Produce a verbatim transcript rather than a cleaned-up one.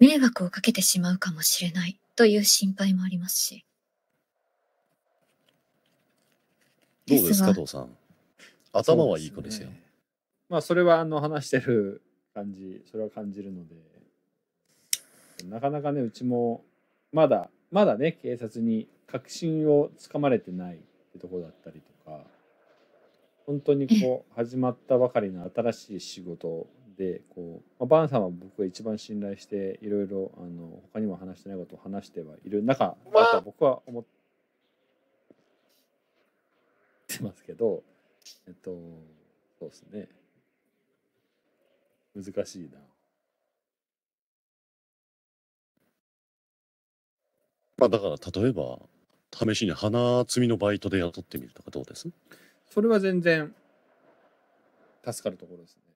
迷惑をかけてしまうかもしれないという心配もありますし。 どうですか、 ですが父さん。頭はいい子ですよ。 そうですね。まあそれはあの話してる感じ、それは感じるので、なかなかね、うちもまだまだね、警察に確信をつかまれてないってところだったりとか、本当にこう始まったばかりの新しい仕事で、こう、まあ、バンさんは僕が一番信頼していろいろあの他にも話してないことを話してはいる中だとは僕は思ってますけど、えっとそうですね、難しいな。 まあだから例えば試しに花摘みのバイトで雇ってみるとかどうです？ それは全然助かるところですね。